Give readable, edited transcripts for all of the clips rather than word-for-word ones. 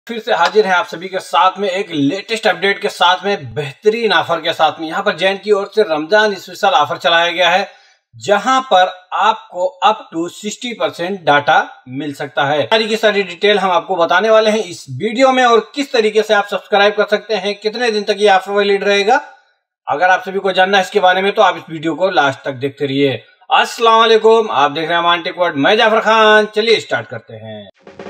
फिर से हाजिर हैं आप सभी के साथ में एक लेटेस्ट अपडेट के साथ में, बेहतरीन ऑफर के साथ में। यहाँ पर जैन की ओर से रमजान स्पेशल ऑफर चलाया गया है, जहां पर आपको अप टू 60% डाटा मिल सकता है। सारी की सारी डिटेल हम आपको बताने वाले हैं इस वीडियो में, और किस तरीके से आप सब्सक्राइब कर सकते हैं, कितने दिन तक ये ऑफर वैलिड रहेगा। अगर आप सभी को जानना है इसके बारे में तो आप इस वीडियो को लास्ट तक देखते रहिए। अस्सलाम वालेकुम, आप देख रहे हैं अमान टेक वर्ल्ड, मैं जाफर खान। चलिए स्टार्ट करते हैं।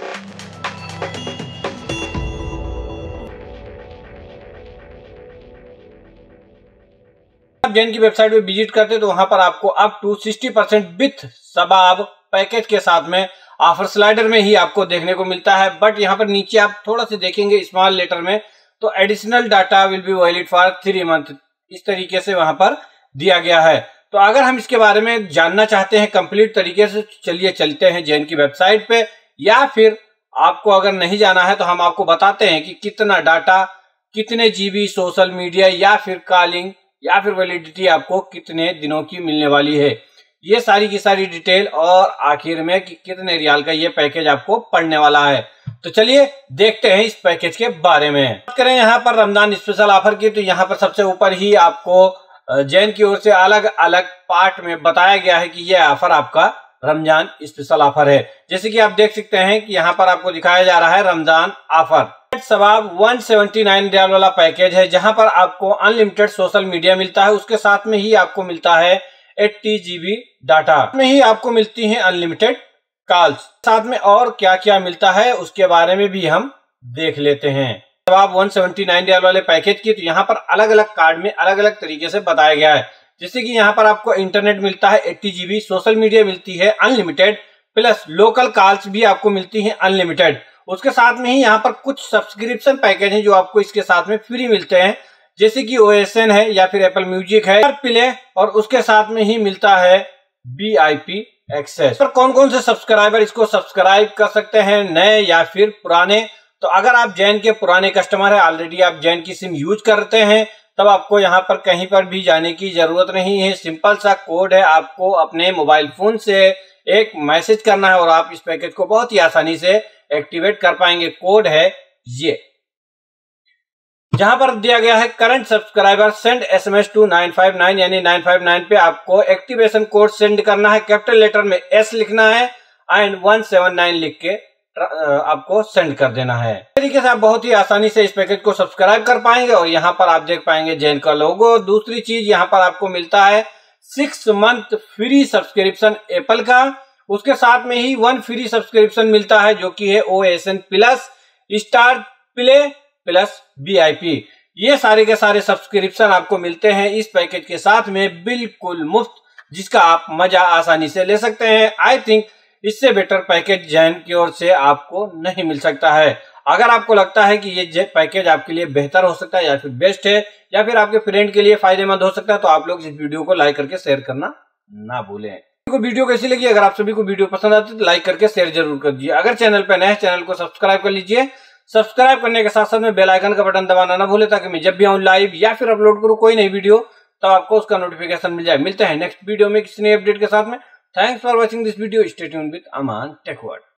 आप जैन की वेबसाइट पे विजिट करते तो वहां पर आपको अप टू 60% विथ सबाब पैकेज के साथ में ऑफर स्लाइडर में ही आपको देखने को मिलता है। बट यहाँ पर नीचे आप थोड़ा सा देखेंगे स्मॉल लेटर में, तो additional data will be valid for 3 month, इस तरीके से वहां पर दिया गया है। तो अगर हम इसके बारे में जानना चाहते हैं कंप्लीट तरीके से, चलिए चलते हैं जैन की वेबसाइट पे। या फिर आपको अगर नहीं जाना है तो हम आपको बताते हैं कि कितना डाटा, कितने जीबी सोशल मीडिया या फिर कॉलिंग या फिर वैलिडिटी आपको कितने दिनों की मिलने वाली है। ये सारी की सारी डिटेल, और आखिर में कि कितने रियाल का ये पैकेज आपको पड़ने वाला है। तो चलिए देखते हैं इस पैकेज के बारे में। बात करें यहाँ पर रमजान स्पेशल ऑफर की, तो यहाँ पर सबसे ऊपर ही आपको जैन की ओर से अलग अलग पार्ट में बताया गया है कि यह ऑफर आपका रमजान स्पेशल ऑफर है। जैसे कि आप देख सकते हैं कि यहाँ पर आपको दिखाया जा रहा है रमजान ऑफर सवाब 179 रियाल वाला पैकेज है, जहां पर आपको अनलिमिटेड सोशल मीडिया मिलता है। उसके साथ में ही आपको मिलता है 80 GB डाटा में ही आपको मिलती है अनलिमिटेड कॉल्स। साथ में और क्या क्या मिलता है उसके बारे में भी हम देख लेते हैं। सवाब 179 रियाल वाले पैकेज की, तो यहाँ पर अलग अलग कार्ड में अलग अलग तरीके से बताया गया है। जैसे कि यहाँ पर आपको इंटरनेट मिलता है 80 GB, सोशल मीडिया मिलती है अनलिमिटेड, प्लस लोकल कॉल्स भी आपको मिलती है अनलिमिटेड। उसके साथ में ही यहाँ पर कुछ सब्सक्रिप्शन पैकेज हैं जो आपको इसके साथ में फ्री मिलते हैं, जैसे कि OSN है या फिर एप्पल म्यूजिक है, प्ले, और उसके साथ में ही मिलता है VIP एक्सेस। पर कौन कौन से सब्सक्राइबर इसको सब्सक्राइब कर सकते हैं, नए या फिर पुराने? तो अगर आप जैन के पुराने कस्टमर है, ऑलरेडी आप जैन की सिम यूज करते हैं, तब आपको यहाँ पर कहीं पर भी जाने की जरूरत नहीं है। सिंपल सा कोड है, आपको अपने मोबाइल फोन से एक मैसेज करना है और आप इस पैकेज को बहुत ही आसानी से एक्टिवेट कर पाएंगे। कोड है ये, जहां पर दिया गया है current subscriber send SMS to 959, यानी 959 पे आपको एक्टिवेशन कोड सेंड करना है। कैपिटल लेटर में S लिखना है एंड 179 लिख के आपको सेंड कर देना है। इस तरीके से आप बहुत ही आसानी से इस पैकेज को सब्सक्राइब कर पाएंगे, और यहाँ पर आप देख पाएंगे जैन का लोगो। दूसरी चीज यहाँ पर आपको मिलता है 6 मंथ फ्री सब्सक्रिप्शन एप्पल का। उसके साथ में ही 1 फ्री सब्सक्रिप्शन मिलता है जो कि है OSN plus, star play plus VIP। ये सारे के सारे सब्सक्रिप्शन आपको मिलते हैं इस पैकेज के साथ में बिल्कुल मुफ्त, जिसका आप मजा आसानी से ले सकते हैं। आई थिंक इससे बेटर पैकेज जैन की ओर से आपको नहीं मिल सकता है। अगर आपको लगता है कि ये पैकेज आपके लिए बेहतर हो सकता है या फिर बेस्ट है, या फिर आपके फ्रेंड के लिए फायदेमंद हो सकता है, तो आप लोग इस वीडियो को लाइक करके शेयर करना ना भूलें। वीडियो कैसी लगी? अगर आप सभी को वीडियो पसंद आती है तो लाइक करके शेयर जरूर कर दीजिए। अगर चैनल पर नए हैं, चैनल को सब्सक्राइब कर लीजिए। सब्सक्राइब करने के साथ साथ में बेल आइकन का बटन दबाना ना भूले, ताकि मैं जब भी आऊं लाइव या फिर अपलोड करूं कोई नई वीडियो, तो आपको उसका नोटिफिकेशन मिल जाए। मिलते हैं नेक्स्ट वीडियो में किसी नए अपडेट के साथ में। Thanks for watching this video. Stay tuned with Aman tech world.